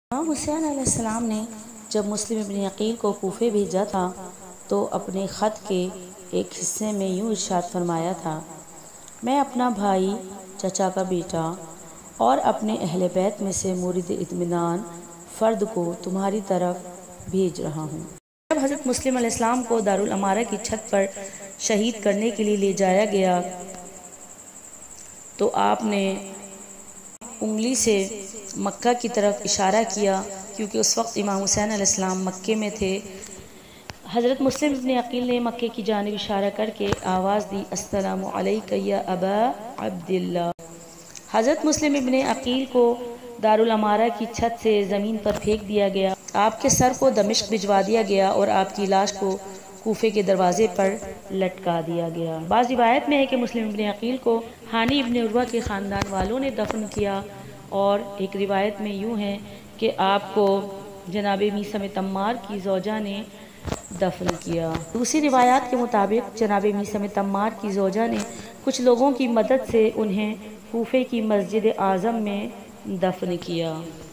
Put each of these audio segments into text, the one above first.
امام حسین علیہ السلام نے جب مسلم ابن عقیل کو کوفے بھیجا تھا تو اپنے خط کے ایک حصے میں یوں ارشاد فرمایا تھا: میں اپنا بھائی، چچا کا بیٹا اور اپنے اہل بیت میں سے مورد اطمینان فرد کو تمہاری طرف بھیج رہا ہوں۔ جب حضرت مسلم علیہ السلام کو دارالامارہ کی چھت پر شہید کرنے کے لیے لے جایا گیا تو آپ نے انگلی سے مکہ کی طرف اشارہ کیا، کیونکہ اس وقت امام حسین علیہ السلام مکے میں تھے۔ حضرت مسلم ابن عقیل نے مکے کی جانب اشارہ کر کے آواز دی: السلام علیک یا ابا عبداللہ۔ حضرت مسلم ابن عقیل کو دارالامارہ کی چھت سے زمین پر پھینک دیا گیا، آپ کے سر کو دمشق بھجوا دیا گیا اور آپ کی لاش کو کوفے کے دروازے پر لٹکا دیا گیا۔ بعض روایت میں ہے کہ مسلم ابن عقیل کو ہانی ابن عروہ کے خاندان والوں نے دفن کیا، اور ایک روایت میں یوں ہے کہ آپ کو جناب میثم تمار کی زوجہ نے دفن کیا۔ دوسری روایات کے مطابق جناب میثم تمار کی زوجہ نے کچھ لوگوں کی مدد سے انہیں کوفے کی مسجد اعظم میں دفن کیا۔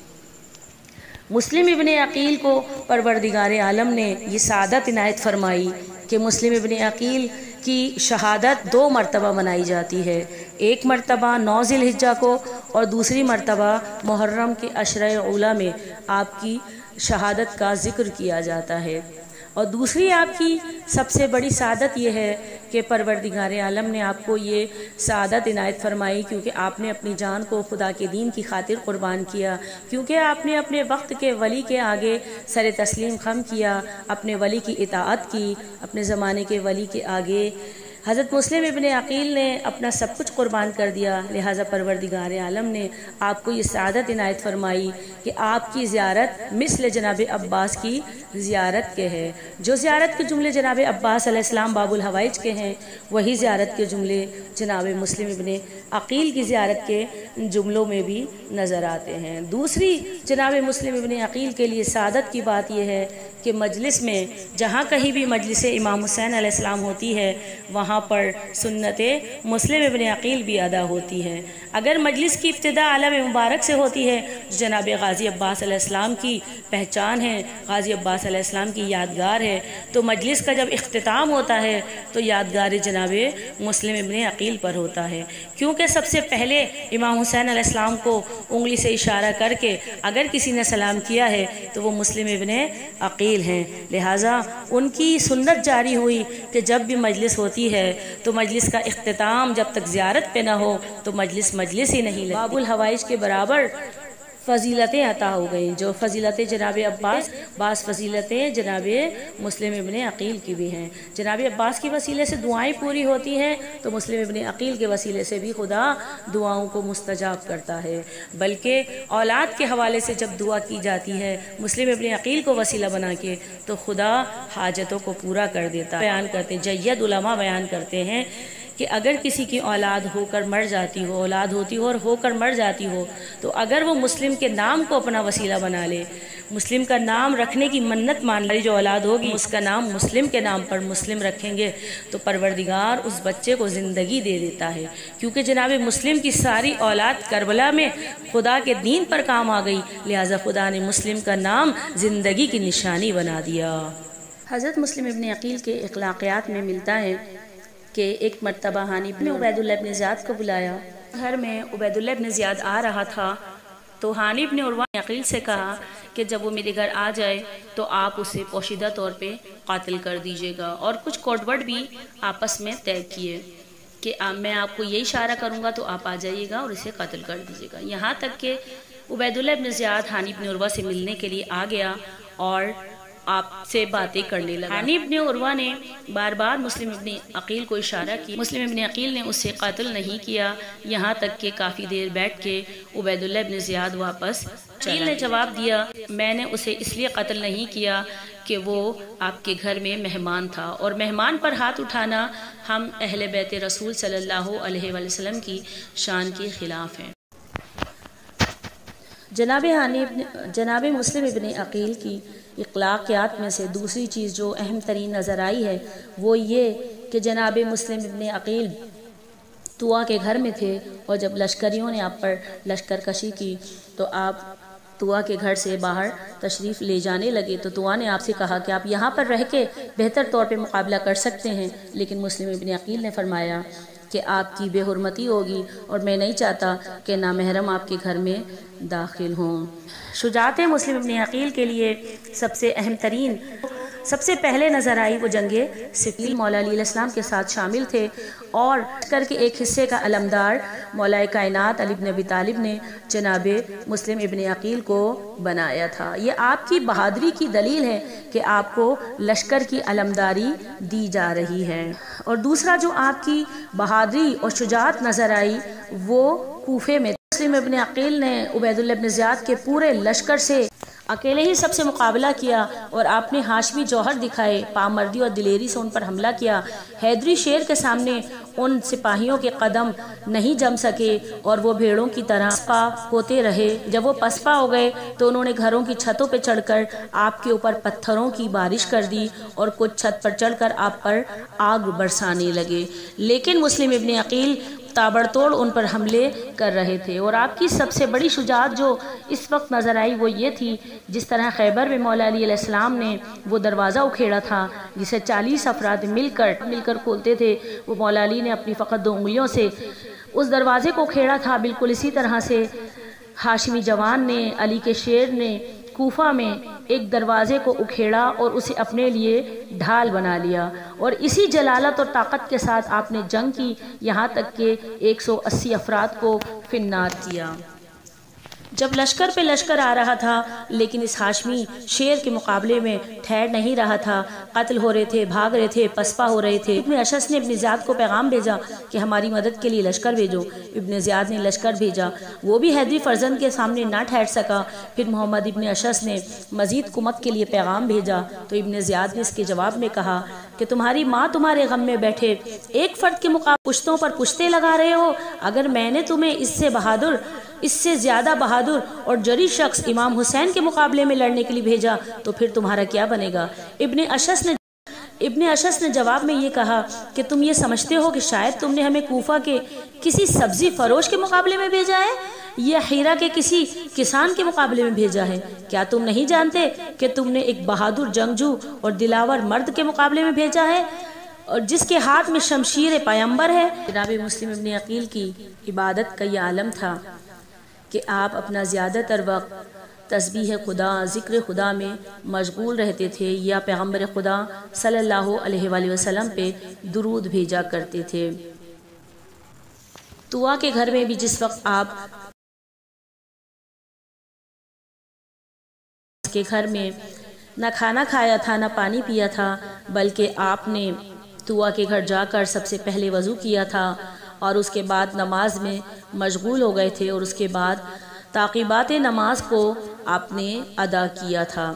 مسلم ابن عقیل کو پروردگار عالم نے یہ سعادت عنایت فرمائی کہ مسلم ابن عقیل کی شہادت 2 مرتبہ منائی جاتی ہے، ایک مرتبہ 9 ذی الحجہ کو اور دوسری مرتبہ محرم کے عشرۂ اولیٰ میں آپ کی شہادت کا ذکر کیا جاتا ہے۔ اور دوسری آپ کی سب سے بڑی سعادت یہ ہے کہ پروردگار عالم نے آپ کو یہ سعادت عنایت فرمائی کیونکہ آپ نے اپنی جان کو خدا کے دین کی خاطر قربان کیا، کیونکہ آپ نے اپنے وقت کے ولی کے آگے سر تسلیم خم کیا، اپنے ولی کی اطاعت کی، اپنے زمانے کے ولی کے آگے حضرت مسلم ابن عقیل نے اپنا سب کچھ قربان کر دیا، لہٰذا پروردگار عالم نے آپ کو یہ سعادت عنایت فرمائی کہ آپ کی زیارت مثل جناب عباس کی زیارت کے ہے۔ جو زیارت کے جملے جناب عباس علیہ السلام باب الحوائج کے ہیں، وہی زیارت کے جملے جناب مسلم ابن عقیل کی زیارت کے جملوں میں بھی نظر آتے ہیں۔ دوسری جناب مسلم ابن عقیل کے لیے سعادت کی بات یہ ہے کہ مجلس میں جہاں کہیں بھی مجلس امام حسین علیہ السلام ہوتی ہے، وہاں پر سنت مسلم ابن عقیل بھی ادا ہوتی ہے۔ اگر مجلس کی ابتدا علم مبارک سے ہوتی ہے، جناب غازی عباس علیہ السلام کی پہچان ہے، غازی عباس علیہ السلام کی یادگار ہے، تو مجلس کا جب اختتام ہوتا ہے تو یادگار جناب مسلم ابن عقیل پر ہوتا ہے، کیونکہ سب سے پہلے امام حسین علیہ السلام کو انگلی سے اشارہ کر کے اگر کسی نے سلام کیا ہے تو وہ مسلم ابن عقیل ہیں، لہٰذا ان کی سنت جاری ہوئی کہ جب بھی مجلس ہوتی ہے تو مجلس کا اختتام جب تک زیارت پہ نہ ہو تو مجلس ہی نہیں لگتی۔ باب الحوائج کے برابر فضیلتیں عطا ہو گئیں، جو فضیلتیں جناب عباس، بعض فضیلتیں جناب مسلم ابن عقیل کی بھی ہیں۔ جناب عباس کی وسیلے سے دعائیں پوری ہوتی ہیں تو مسلم ابن عقیل کے وسیلے سے بھی خدا دعاؤں کو مستجاب کرتا ہے، بلکہ اولاد کے حوالے سے جب دعا کی جاتی ہے مسلم ابن عقیل کو وسیلہ بنا کے تو خدا حاجتوں کو پورا کر دیتا ہے۔ بیان کرتے جید علماء بیان کرتے ہیں کہ اگر کسی کی اولاد ہو کر مر جاتی ہو، اولاد ہوتی ہو اور ہو کر مر جاتی ہو، تو اگر وہ مسلم کے نام کو اپنا وسیلہ بنا لے، مسلم کا نام رکھنے کی منت مان لے، جو اولاد ہوگی اس کا نام مسلم کے نام پر مسلم رکھیں گے تو پروردگار اس بچے کو زندگی دے دیتا ہے، کیونکہ جناب مسلم کی ساری اولاد کربلا میں خدا کے دین پر کام آ گئی، لہٰذا خدا نے مسلم کا نام زندگی کی نشانی بنا دیا۔ حضرت مسلم ابن عقیل کے اخلاقیات میں ملتا ہے کہ ایک مرتبہ ہانی نے عبید اللہ ابن زیاد کو بلایا۔ گھر میں عبید اللہ ابن زیاد آ رہا تھا تو ہانی ابن عروہ نے عقیل سے کہا کہ جب وہ میرے گھر آ جائے تو آپ اسے پوشیدہ طور پہ قاتل کر دیجیے گا، اور کچھ کوڈ ورڈ بھی آپس میں طے کیے کہ میں آپ کو یہ اشارہ کروں گا تو آپ آ جائیے گا اور اسے قتل کر دیجیے گا، یہاں تک کہ عبید اللہ ابن زیاد ہانی ابن عروہ سے ملنے کے لیے آ گیا اور آپ سے باتیں کرنے لگا۔ ہانی ابن عروہ نے بار بار مسلم ابن عقیل کو اشارہ کیا، مسلم ابن عقیل نے اسے قتل نہیں کیا، یہاں تک کہ کافی دیر بیٹھ کے عبید اللہ ابن زیاد واپس عقیل نے جواب دیا، میں نے اسے اس لیے قتل نہیں کیا کہ وہ آپ کے گھر میں مہمان تھا، اور مہمان پر ہاتھ اٹھانا ہم اہل بیت رسول صلی اللہ علیہ وآلہ وسلم کی شان کے خلاف ہے۔ جناب مسلم ابن عقیل کی اخلاقیات میں سے دوسری چیز جو اہم ترین نظر آئی ہے وہ یہ کہ جناب مسلم ابن عقیل طوا کے گھر میں تھے، اور جب لشکریوں نے آپ پر لشکر کشی کی تو آپ طوا کے گھر سے باہر تشریف لے جانے لگے تو طوا نے آپ سے کہا کہ آپ یہاں پر رہ کے بہتر طور پہ مقابلہ کر سکتے ہیں، لیکن مسلم ابن عقیل نے فرمایا کہ آپ کی بے حرمتی ہوگی اور میں نہیں چاہتا کہ نامحرم آپ کے گھر میں داخل ہوں۔ شجاعت مسلم ابن عقیل کے لیے سب سے اہم ترین سب سے پہلے نظر آئی وہ جنگ صفین، مولا علی علیہ السلام کے ساتھ شامل تھے اور کر کے ایک حصے کا علمدار مولا کائنات علی بن ابی طالب نے جناب مسلم ابن عقیل کو بنایا تھا۔ یہ آپ کی بہادری کی دلیل ہے کہ آپ کو لشکر کی علمداری دی جا رہی ہے۔ اور دوسرا جو آپ کی بہادری اور شجاعت نظر آئی وہ کوفے میں مسلم ابن عقیل نے عبید اللہ ابن زیاد کے پورے لشکر سے اکیلے ہی سب سے مقابلہ کیا اور آپ نے ہاشمی جوہر دکھائے، پامردی اور دلیری سے ان پر حملہ کیا۔ حیدری شیر کے سامنے ان سپاہیوں کے قدم نہیں جم سکے اور وہ بھیڑوں کی طرح پسپا ہوتے رہے۔ جب وہ پسپا ہو گئے تو انہوں نے گھروں کی چھتوں پہ چڑھ کر آپ کے اوپر پتھروں کی بارش کر دی اور کچھ چھت پر چڑھ کر آپ پر آگ برسانے لگے، لیکن مسلم ابن عقیل تابڑتوڑ ان پر حملے کر رہے تھے۔ اور آپ کی سب سے بڑی شجاعت جو اس وقت نظر آئی وہ یہ تھی جس طرح خیبر میں مولا علی علیہ السلام نے وہ دروازہ اکھیڑا تھا جسے 40 افراد مل کر کھولتے تھے، وہ مولا علی نے اپنی فقط 2 انگلیوں سے اس دروازے کو اکھیڑا تھا۔ بالکل اسی طرح سے ہاشمی جوان نے، علی کے شیر نے کوفہ میں ایک دروازے کو اکھیڑا اور اسے اپنے لیے ڈھال بنا لیا، اور اسی جلالت اور طاقت کے ساتھ آپ نے جنگ کی، یہاں تک کہ 180 افراد کو فنار کیا۔ جب لشکر پہ لشکر آ رہا تھا لیکن اس ہاشمی شیر کے مقابلے میں ٹھہر نہیں رہا تھا، قتل ہو رہے تھے، بھاگ رہے تھے، پسپا ہو رہے تھے۔ ابن اشعث نے ابن زیاد کو پیغام بھیجا کہ ہماری مدد کے لیے لشکر بھیجو۔ ابن زیاد نے لشکر بھیجا، وہ بھی حیدری فرزند کے سامنے نہ ٹھہر سکا۔ پھر محمد ابن اشعث نے مزید کمک کے لیے پیغام بھیجا تو ابن زیاد نے اس کے جواب میں کہا کہ تمہاری ماں تمہارے غم میں بیٹھے ایک فرد کے مقابلے پشتوں پر پشتے لگا رہے ہو۔ اگر میں نے تمہیں اس سے زیادہ بہادر اور جری شخص امام حسین کے مقابلے میں لڑنے کے لیے بھیجا تو پھر تمہارا کیا بنے گا؟ ابن اشعث نے جواب میں یہ کہا کہ تم یہ سمجھتے ہو کہ شاید تم نے ہمیں کوفہ کے کسی سبزی فروش کے مقابلے میں بھیجا ہے یا ہیرا کے کسی کسان کے مقابلے میں بھیجا ہے؟ کیا تم نہیں جانتے کہ تم نے ایک بہادر جنگجو اور دلاور مرد کے مقابلے میں بھیجا ہے اور جس کے ہاتھ میں شمشیر پیغمبر ہے؟ جناب مسلم ابن عقیل کی عبادت کا یہ عالم تھا کہ آپ اپنا زیادہ تر وقت تسبیح خدا، ذکر خدا میں مشغول رہتے تھے یا پیغمبر خدا صلی اللہ علیہ وآلہ وسلم پہ درود بھیجا کرتے تھے۔ طوا کے گھر میں بھی جس وقت آپ کے گھر میں نہ کھانا کھایا تھا نہ پانی پیا تھا، بلکہ آپ نے طوا کے گھر جا کر سب سے پہلے وضو کیا تھا اور اس کے بعد نماز میں مشغول ہو گئے تھے اور اس کے بعد تعقیبات نماز کو آپ نے ادا کیا تھا۔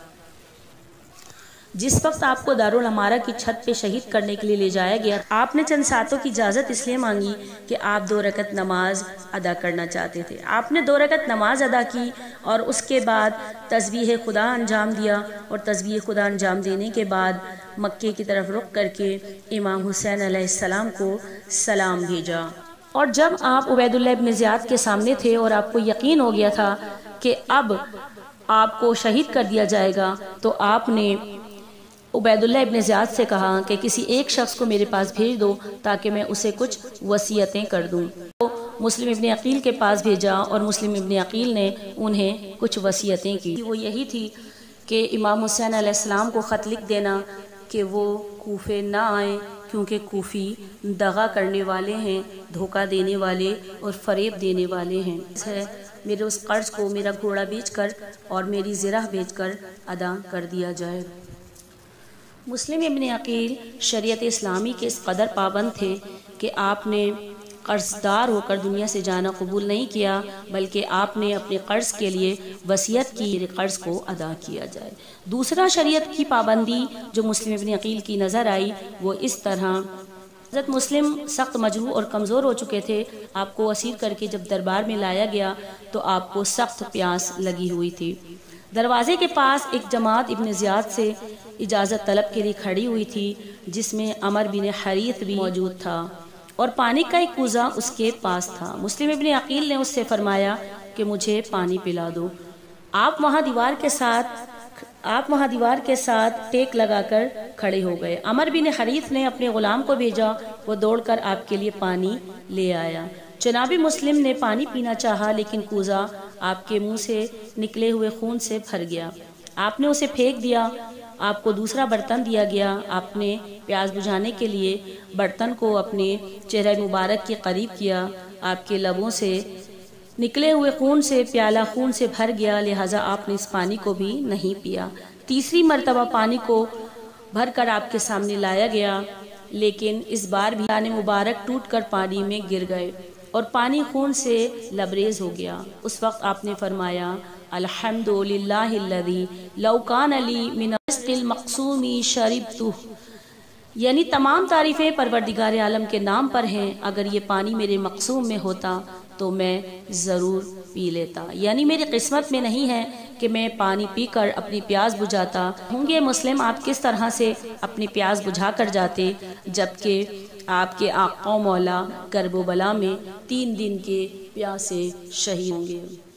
جس وقت آپ کو دارالعمارہ کی چھت پہ شہید کرنے کے لیے لے جایا گیا، آپ نے چند ساتوں کی اجازت اس لیے مانگی کہ آپ 2 رکعت نماز ادا کرنا چاہتے تھے۔ آپ نے 2 رکعت نماز ادا کی اور اس کے بعد تسبیح خدا انجام دیا، اور تسبیح خدا انجام دینے کے بعد مکے کی طرف رخ کر کے امام حسین علیہ السلام کو سلام بھیجا۔ اور جب آپ عبید اللہ ابن زیاد کے سامنے تھے اور آپ کو یقین ہو گیا تھا کہ اب آپ کو شہید کر دیا جائے گا، تو آپ نے عبید اللہ ابن زیاد سے کہا کہ کسی ایک شخص کو میرے پاس بھیج دو تاکہ میں اسے کچھ وصیتیں کر دوں۔ تو مسلم ابن عقیل کے پاس بھیجا اور مسلم ابن عقیل نے انہیں کچھ وصیتیں کی۔ وہ یہی تھی کہ امام حسین علیہ السلام کو خط لکھ دینا کہ وہ کوفے نہ آئیں، کیونکہ کوفی دغا کرنے والے ہیں، دھوکہ دینے والے اور فریب دینے والے ہیں۔ میرے اس قرض کو میرا گھوڑا بیچ کر اور میری زرہ بیچ کر ادا کر دیا جائے۔ مسلم ابن عقیل شریعت اسلامی کے اس قدر پابند تھے کہ آپ نے قرضدار ہو کر دنیا سے جانا قبول نہیں کیا، بلکہ آپ نے اپنے قرض کے لیے وصیت کی کہ قرض کو ادا کیا جائے۔ دوسرا شریعت کی پابندی جو مسلم ابن عقیل کی نظر آئی وہ اس طرح: حضرت مسلم سخت مجروح اور کمزور ہو چکے تھے۔ آپ کو اسیر کر کے جب دربار میں لایا گیا تو آپ کو سخت پیاس لگی ہوئی تھی۔ دروازے کے پاس ایک جماعت ابن زیاد سے اجازت طلب کے لیے کھڑی ہوئی تھی، جس میں عمر بن حریث بھی موجود تھا اور پانی کا ایک کوزہ اس کے پاس تھا۔ مسلم ابن عقیل نے اس سے فرمایا کہ مجھے پانی پلا دو۔ آپ وہاں دیوار کے ساتھ ٹیک لگا کر کھڑے ہو گئے۔ عمر بن حریث نے اپنے غلام کو بھیجا، وہ دوڑ کر آپ کے لیے پانی لے آیا۔ جناب مسلم نے پانی پینا چاہا لیکن کوزہ آپ کے منہ سے نکلے ہوئے خون سے بھر گیا۔ آپ نے اسے پھینک دیا۔ آپ کو دوسرا برتن دیا گیا۔ آپ نے پیاس بجھانے کے لیے برتن کو اپنے چہرہ مبارک کے قریب کیا۔ آپ کے لبوں سے نکلے ہوئے خون سے پیالہ خون سے بھر گیا، لہٰذا آپ نے اس پانی کو بھی نہیں پیا۔ تیسری مرتبہ پانی کو بھر کر آپ کے سامنے لایا گیا، لیکن اس بار بھی دانے مبارک ٹوٹ کر پانی میں گر گئے اور پانی خون سے لبریز ہو گیا۔ اس وقت آپ نے فرمایا، الحمدللہ الذی لو کان لی من الرزق المقسوم شربتہ، یعنی تمام تعریفیں پروردگار عالم کے نام پر ہیں، اگر یہ پانی میرے مقسوم میں ہوتا تو میں ضرور پی لیتا، یعنی میری قسمت میں نہیں ہے کہ میں پانی پی کر اپنی پیاس بجھاتا ہوں گے۔ مسلم، آپ کس طرح سے اپنی پیاس بجھا کر جاتے جبکہ آپ کے آقا و مولا کرب و بلا میں 3 دن کے پیاسے شہید ہوں گے۔